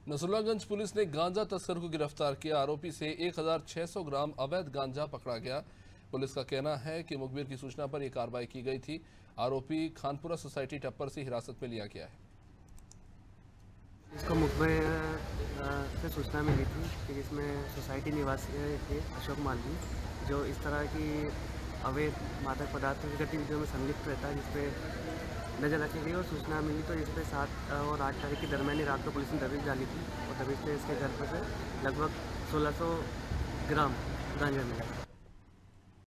Nasrullaganj police ने गांजा तस्कर को गिरफ्तार किया। आरोपी से 1600 ग्राम अवैध गांजा पकड़ा गया। पुलिस का कहना है कि मुखबिर की सूचना पर यह कार्रवाई की गई थी। आरोपी खानपुरा सोसाइटी टप्पर से हिरासत में लिया गया है। इसको मुखबिर से सूचना मिली थी कि इसमें सोसाइटी निवासी थे अशोक मालवी, जो इस तरह की अवैध मादक पदार्थों की गतिविधियों में संलिप्त रहता है, जिसपे नजर रखी गई और सूचना मिली तो इस पर 7 और 8 तारीख के दरमियानी रात को पुलिस ने दबिश डाली थी और दबिश में इसके घर पर से लगभग 1600 ग्राम गांजा मिला।